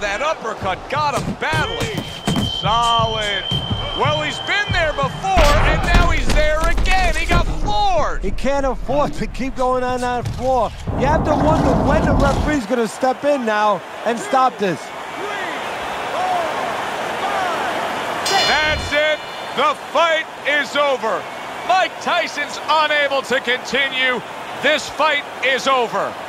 that uppercut got him badly. Solid. Well, he's been there before, and now he's there again. He got floored. He can't afford to keep going on that floor. You have to wonder when the referee's going to step in now and stop this. That's it. The fight is over. Mike Tyson's unable to continue. This fight is over.